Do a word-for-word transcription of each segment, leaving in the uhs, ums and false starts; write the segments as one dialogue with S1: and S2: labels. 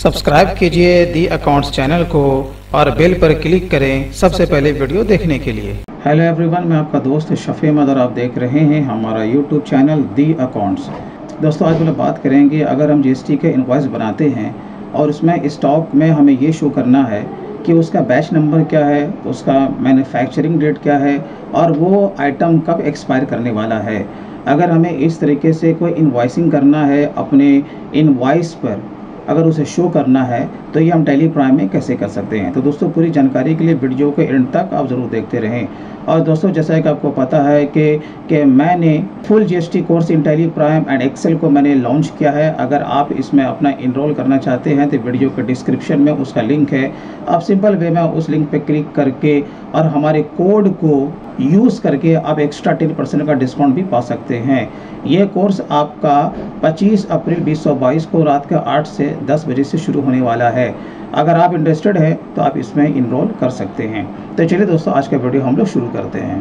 S1: Subscribe कीजिए the accounts channel को और बेल पर क्लिक करें सबसे पहले वीडियो देखने के लिए। हेलो एवरीवन, मैं आपका दोस्त शफी अहमद और आप देख रहे हैं हमारा यूट्यूब चैनल दी अकाउंट्स। दोस्तों, आज हम बात करेंगे अगर हम जीएसटी के इनवॉइस बनाते हैं और उसमें स्टॉक में हमें ये शो करना है कि उसका बैच नंबर क्या है, उसका मैन्युफैक्चरिंग डेट क्या है और वो आइटम कब एक्सपायर करने वाला है। अगर हमें इस तरीके से कोई इनवॉइसिंग करना है अपने इनवॉइस पर, अगर उसे शो करना है तो ये हम टैली प्राइम में कैसे कर सकते हैं। तो दोस्तों, पूरी जानकारी के लिए वीडियो के एंड तक आप ज़रूर देखते रहें। और दोस्तों, जैसा कि आपको पता है कि कि मैंने full GST course in Tally Prime and Excel को मैंने लॉन्च किया है। अगर आप इसमें अपना इनरोल करना चाहते हैं तो वीडियो के डिस्क्रिप्शन में उसका लिंक है। आप सिंपल वे में उस लिंक पे क्लिक करके और हमारे कोड को यूज़ करके आप एक्स्ट्रा टेन परसेंट का डिस्काउंट भी पा सकते हैं। ये कोर्स आपका पच्चीस अप्रैल बीस सौ बाईस को रात के आठ से दस बजे से शुरू होने वाला है। अगर आप इंटरेस्टेड हैं तो आप इसमें इनरोल कर सकते हैं। तो चलिए दोस्तों, आज का वीडियो हम लोग शुरू करते हैं।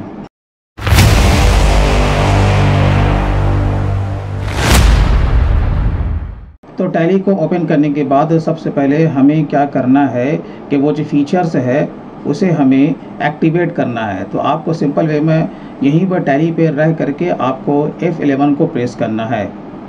S1: तो टैली को ओपन करने के बाद सबसे पहले हमें क्या करना है कि वो जो फीचर्स है उसे हमें एक्टिवेट करना है। तो आपको सिंपल वे में यहीं पर टैली पे रह करके आपको एफ इलेवन को प्रेस करना है।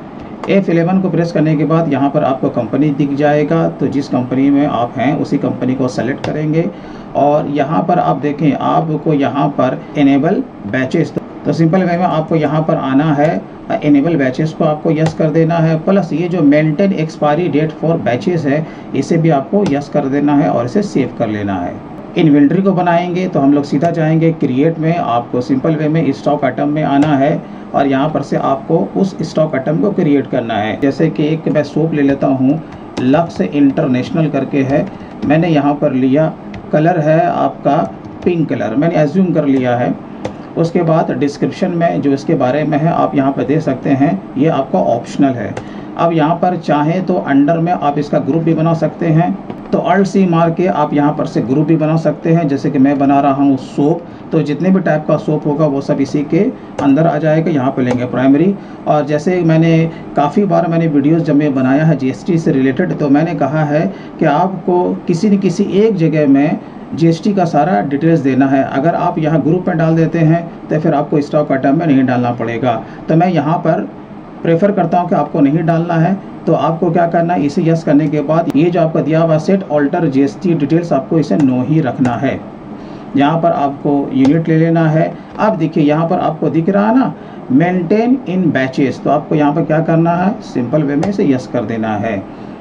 S1: एफ इलेवन को प्रेस करने के बाद यहाँ पर आपको कंपनी दिख जाएगा। तो जिस कंपनी में आप हैं उसी कंपनी को सेलेक्ट करेंगे और यहाँ पर आप देखें आपको यहाँ पर इनेबल बैचेस, तो सिंपल वे में आपको यहाँ पर आना है, इनेबल बैचेस को आपको यस कर देना है। प्लस ये जो maintain expiry date for batches है इसे भी आपको यस कर देना है और इसे सेव कर लेना है। इन्वेंट्री को बनाएंगे तो हम लोग सीधा जाएंगे क्रिएट में। आपको सिंपल वे में स्टॉक आइटम में आना है और यहाँ पर से आपको उस स्टॉक आइटम को क्रिएट करना है। जैसे कि एक मैं सोप ले लेता हूँ, लक्स इंटरनेशनल करके है, मैंने यहाँ पर लिया, कलर है आपका पिंक कलर, मैंने एज्यूम कर लिया है। उसके बाद डिस्क्रिप्शन में जो इसके बारे में है आप यहाँ पर दे सकते हैं, ये आपका ऑप्शनल है। अब यहाँ पर चाहें तो अंडर में आप इसका ग्रुप भी बना सकते हैं, तो अल्ट सी मार के आप यहाँ पर से ग्रुप भी बना सकते हैं। जैसे कि मैं बना रहा हूँ सोप, तो जितने भी टाइप का सोप होगा वो सब इसी के अंदर आ जाएगा। यहाँ पे लेंगे प्राइमरी। और जैसे मैंने काफ़ी बार मैंने वीडियोस जब मैं बनाया है जीएसटी से रिलेटेड, तो मैंने कहा है कि आपको किसी न किसी एक जगह में जीएसटी का सारा डिटेल्स देना है। अगर आप यहाँ ग्रुप में डाल देते हैं तो फिर आपको स्टॉक आइटम में नहीं डालना पड़ेगा। तो मैं यहाँ पर प्रेफर करता हूँ कि आपको नहीं डालना है। तो आपको क्या करना है, इसे यस करने के बाद ये जो आपका दिया हुआ सेट ऑल्टर जीएसटी डिटेल्स, आपको इसे नो ही रखना है। यहाँ पर आपको यूनिट ले लेना है। अब देखिए यहाँ पर आपको दिख रहा है ना, मेंटेन इन बैचेस, तो आपको यहाँ पर क्या करना है, सिंपल वे में इसे यस कर देना है।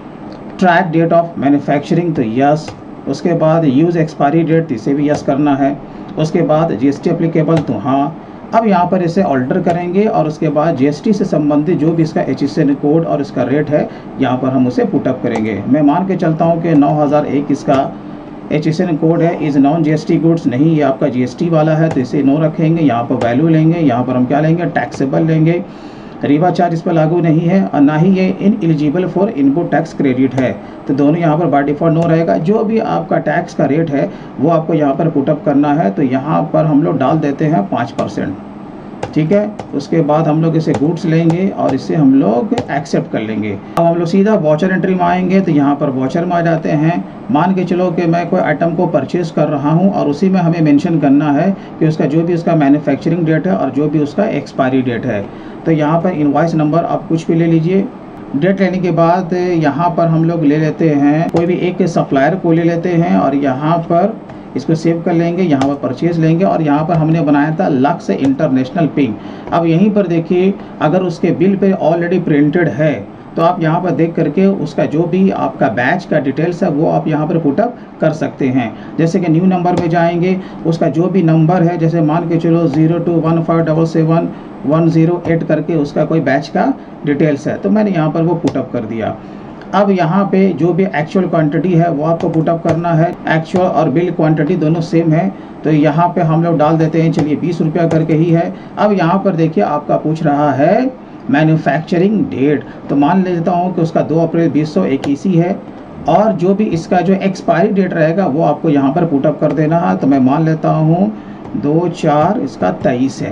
S1: ट्रैक डेट ऑफ मैन्युफैक्चरिंग, तो यस। उसके बाद यूज़ एक्सपायरी डेट, इसे भी यस करना है। उसके बाद जीएसटी एप्लीकेबल, तो हाँ। अब यहाँ पर इसे ऑल्टर करेंगे और उसके बाद जीएसटी से संबंधित जो भी इसका एचएसएन कोड और इसका रेट है यहाँ पर हम उसे पुटअप करेंगे। मैं मान के चलता हूँ कि नौ हज़ार एक इसका एचएसएन कोड है, इज़ नॉन जीएसटी गुड्स, नहीं ये आपका जीएसटी वाला है, तो इसे नो रखेंगे। यहाँ पर वैल्यू लेंगे, यहाँ पर हम क्या लेंगे, टैक्सेबल लेंगे। रिबा चार्ज इस पर लागू नहीं है और ना ही ये ineligible for input tax credit है, तो दोनों यहाँ पर बाय डिफॉल्ट नो रहेगा। जो भी आपका टैक्स का रेट है वो आपको यहाँ पर पुटअप करना है। तो यहाँ पर हम लोग डाल देते हैं पाँच परसेंट, ठीक है। उसके बाद हम लोग इसे गुड्स लेंगे और इसे हम लोग एक्सेप्ट कर लेंगे। अब हम लोग सीधा वॉचर एंट्री में आएंगे, तो यहाँ पर वॉचर में आ जाते हैं। मान के चलो कि मैं कोई आइटम को परचेज कर रहा हूँ और उसी में हमें मेंशन करना है कि उसका जो भी उसका मैन्युफैक्चरिंग डेट है और जो भी उसका एक्सपायरी डेट है। तो यहाँ पर इनवॉइस नंबर आप कुछ भी ले लीजिए। डेट लेने के बाद यहाँ पर हम लोग ले लेते हैं कोई भी एक सप्लायर को ले लेते हैं और यहाँ पर इसको सेव कर लेंगे। यहाँ पर परचेज लेंगे और यहाँ पर हमने बनाया था लक्स इंटरनेशनल पिंग। अब यहीं पर देखिए, अगर उसके बिल पे ऑलरेडी प्रिंटेड है तो आप यहाँ पर देख करके उसका जो भी आपका बैच का डिटेल्स है वो आप यहाँ पर पुटअप कर सकते हैं। जैसे कि न्यू नंबर में जाएंगे, उसका जो भी नंबर है, जैसे मान के चलो zero two one five double seven one zero eight करके उसका कोई बैच का डिटेल्स है, तो मैंने यहाँ पर वो पुटअप कर दिया। अब यहाँ पे जो भी एक्चुअल क्वांटिटी है वो आपको पुटअप करना है। एक्चुअल और बिल क्वांटिटी दोनों सेम है, तो यहाँ पे हम लोग डाल देते हैं, चलिए बीस रुपया करके ही है। अब यहाँ पर देखिए आपका पूछ रहा है मैन्युफैक्चरिंग डेट, तो मान लेता हूँ कि उसका दो अप्रैल बीस सौ इक्कीस है और जो भी इसका जो एक्सपायरी डेट रहेगा वो आपको यहाँ पर पुटअप कर देना है। तो मैं मान लेता हूँ दो चार इसका तेईस है।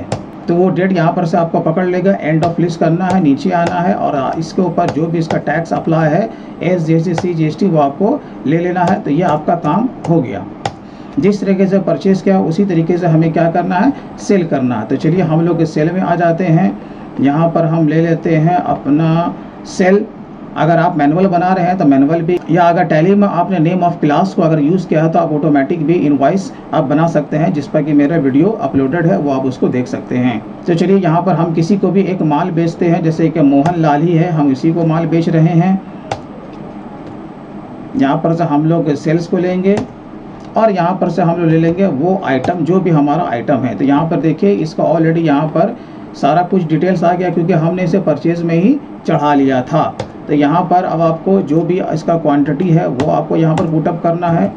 S1: तो वो डेट यहाँ पर से आपको पकड़ लेगा। एंड ऑफ लिस्ट करना है, नीचे आना है और इसके ऊपर जो भी इसका टैक्स अप्लाई है S G S T C G S T वो आपको ले लेना है। तो ये आपका काम हो गया। जिस तरीके से परचेज़ किया उसी तरीके से हमें क्या करना है, सेल करना है। तो चलिए हम लोग सेल में आ जाते हैं। यहाँ पर हम ले लेते हैं अपना सेल। अगर आप मैनुअल बना रहे हैं तो मैनुअल भी, या अगर टैली में आपने नेम ऑफ क्लास को अगर यूज़ किया है तो आप ऑटोमेटिक भी इनवॉइस आप बना सकते हैं, जिस पर कि मेरा वीडियो अपलोडेड है, वो आप उसको देख सकते हैं। तो चलिए यहाँ पर हम किसी को भी एक माल बेचते हैं, जैसे कि मोहन लाल ही है, हम इसी को माल बेच रहे हैं। यहाँ पर से हम लोग सेल्स को लेंगे और यहाँ पर से हम लोग ले लेंगे वो आइटम जो भी हमारा आइटम है। तो यहाँ पर देखिए इसका ऑलरेडी यहाँ पर सारा कुछ डिटेल्स आ गया, क्योंकि हमने इसे परचेज में ही चढ़ा लिया था। तो यहाँ पर अब आपको जो भी इसका क्वांटिटी है वो आपको यहाँ पर पुटअप करना है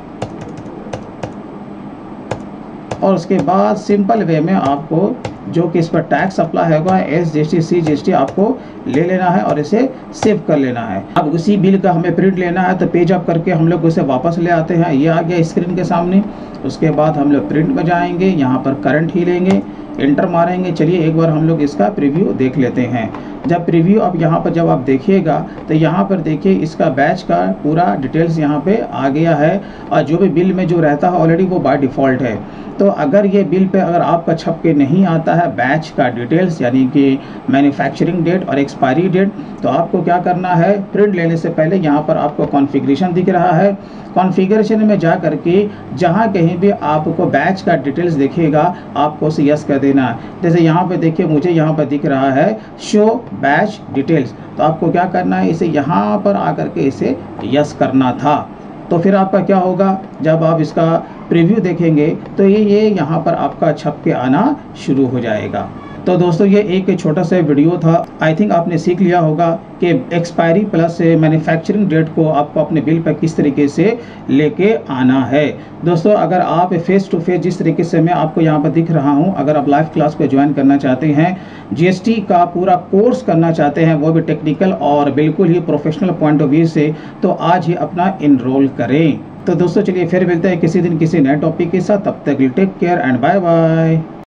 S1: और उसके बाद सिंपल वे में आपको जो कि इस पर टैक्स अप्लाई होगा S G S T C G S T आपको ले लेना है और इसे सेव कर लेना है। अब उसी बिल का हमें प्रिंट लेना है, तो पेज अप करके हम लोग उसे वापस ले आते हैं। ये आ गया स्क्रीन के सामने। उसके बाद हम लोग प्रिंट में जाएंगे, यहाँ पर करंट ही लेंगे, एंटर मारेंगे। चलिए एक बार हम लोग इसका प्रीव्यू देख लेते हैं। जब प्रीव्यू अब यहाँ पर जब आप देखिएगा तो यहाँ पर देखिए इसका बैच का पूरा डिटेल्स यहाँ पे आ गया है और जो भी बिल में जो रहता है ऑलरेडी वो बाय डिफ़ॉल्ट है। तो अगर ये बिल पे अगर आपका छप के नहीं आता है बैच का डिटेल्स, यानी कि मैन्युफैक्चरिंग डेट और एक्सपायरी डेट, तो आपको क्या करना है, प्रिंट लेने से पहले यहाँ पर आपको कॉन्फ़िगरेशन दिख रहा है। कॉन्फ़िगरेशन में जा करके जहाँ कहीं भी आपको बैच का डिटेल्स दिखेगा आपको उसे यस कर देना है। जैसे यहाँ पे देखिए मुझे यहाँ पर दिख रहा है शो बैच डिटेल्स, तो आपको क्या करना है, इसे यहाँ पर आकर के इसे यस करना था। तो फिर आपका क्या होगा, जब आप इसका प्रीव्यू देखेंगे तो ये ये यहाँ पर आपका छप के आना शुरू हो जाएगा। तो दोस्तों ये एक छोटा सा वीडियो था। आई थिंक आपने सीख लिया होगा कि एक्सपायरी प्लस मैन्युफैक्चरिंग डेट को आपको अपने बिल पर किस तरीके से लेके आना है। दोस्तों अगर आप फेस टू फेस जिस तरीके से मैं आपको यहाँ पर दिख रहा हूँ, अगर आप लाइव क्लास को ज्वाइन करना चाहते हैं, जीएसटी का पूरा कोर्स करना चाहते हैं, वो भी टेक्निकल और बिल्कुल ही प्रोफेशनल पॉइंट ऑफ व्यू से, तो आज ही अपना इनरोल करें। तो दोस्तों चलिए फिर मिलते हैं किसी दिन किसी नए टॉपिक के साथ। तब तक take care and bye bye.